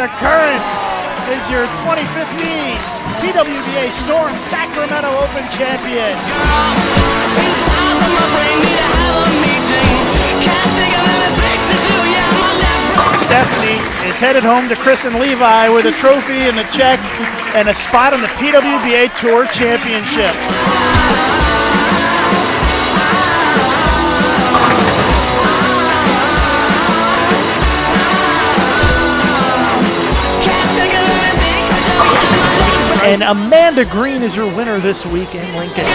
Diana Curran is your 2015 PWBA Storm Sacramento Open champion. Stephanie is headed home to Chris and Levi with a trophy and a check and a spot on the PWBA Tour Championship. And Amanda Green is your winner this week in Lincoln.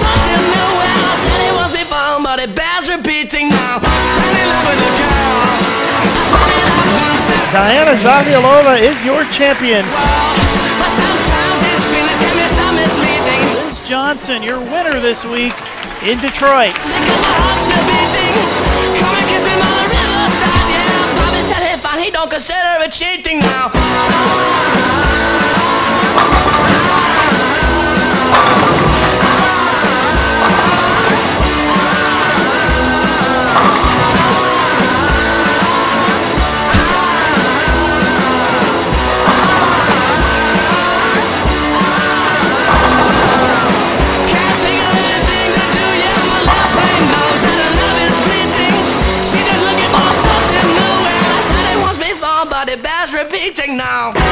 Diana Zavialova is your champion. Liz Johnson, your winner this week in Detroit. He don't consider it cheating now. But it bears repeating now.